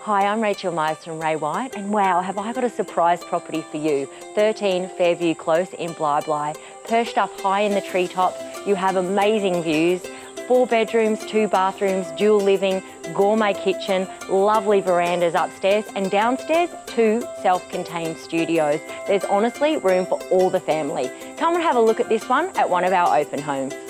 Hi, I'm Rachel Myers from Ray White, and wow, have I got a surprise property for you. 13 Fairview Close in Bli Bli. Perched up high in the treetops, you have amazing views. 4 bedrooms, 2 bathrooms, dual living, gourmet kitchen, lovely verandas upstairs, and downstairs 2 self-contained studios. There's honestly room for all the family. Come and have a look at this one at one of our open homes.